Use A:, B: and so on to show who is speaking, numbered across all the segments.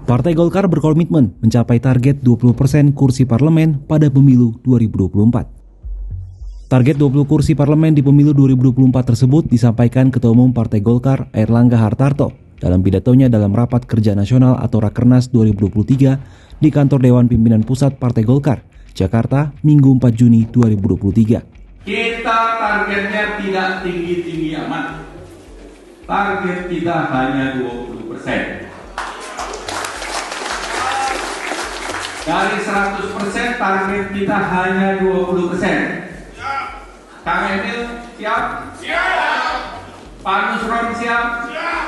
A: Partai Golkar berkomitmen mencapai target 20% kursi parlemen pada pemilu 2024. Target 20 kursi parlemen di pemilu 2024 tersebut disampaikan Ketua Umum Partai Golkar Airlangga Hartarto dalam pidatonya dalam Rapat Kerja Nasional atau Rakernas 2023 di Kantor Dewan Pimpinan Pusat Partai Golkar, Jakarta, Minggu 4 Juni 2023.
B: Kita targetnya tidak tinggi-tinggi amat. Target kita hanya 20%. Dari 100% target kita hanya 20%. Kang Emil siap? Siap. Pak Nusron siap? Siap.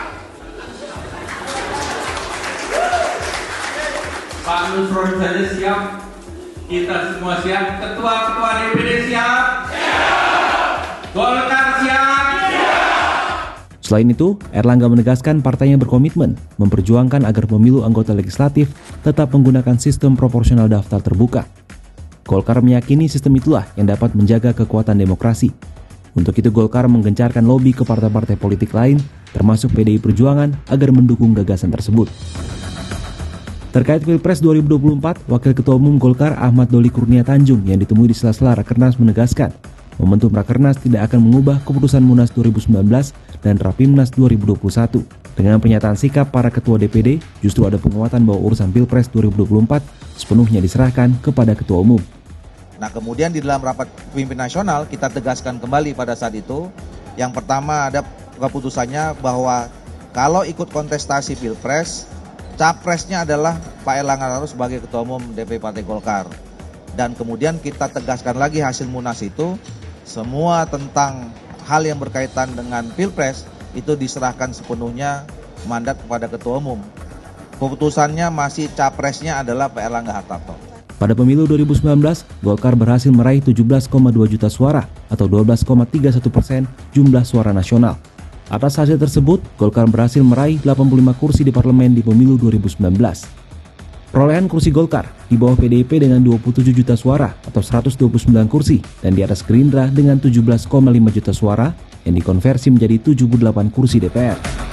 B: Pak Nusron saja siap. Kita semua siap. Ketua-ketua DPD siap? Siap. Golkar siap?
A: Selain itu, Airlangga menegaskan partainya berkomitmen memperjuangkan agar pemilu anggota legislatif tetap menggunakan sistem proporsional daftar terbuka. Golkar meyakini sistem itulah yang dapat menjaga kekuatan demokrasi. Untuk itu Golkar menggencarkan lobi ke partai-partai politik lain, termasuk PDI Perjuangan, agar mendukung gagasan tersebut. Terkait Pilpres 2024, Wakil Ketua Umum Golkar Ahmad Doli Kurnia Tanjung yang ditemui di sela-sela Rakernas menegaskan, momentum Rakernas tidak akan mengubah keputusan Munas 2019 dan Rapimnas 2021. Dengan pernyataan sikap para ketua DPD, justru ada penguatan bahwa urusan Pilpres 2024 sepenuhnya diserahkan kepada Ketua Umum.
C: Nah, kemudian di dalam rapat pemimpin nasional kita tegaskan kembali pada saat itu, yang pertama ada keputusannya bahwa kalau ikut kontestasi Pilpres, capresnya adalah Pak Airlangga Hartarto sebagai Ketua Umum DPD Partai Golkar. Dan kemudian kita tegaskan lagi hasil Munas itu, semua tentang hal yang berkaitan dengan Pilpres itu diserahkan sepenuhnya mandat kepada Ketua Umum. Keputusannya masih capresnya adalah Pak Airlangga Hartarto.
A: Pada pemilu 2019, Golkar berhasil meraih 17,2 juta suara atau 12,31% jumlah suara nasional. Atas hasil tersebut, Golkar berhasil meraih 85 kursi di parlemen di pemilu 2019. Perolehan kursi Golkar di bawah PDIP dengan 27 juta suara atau 129 kursi dan di atas Gerindra dengan 17,5 juta suara yang dikonversi menjadi 78 kursi DPR.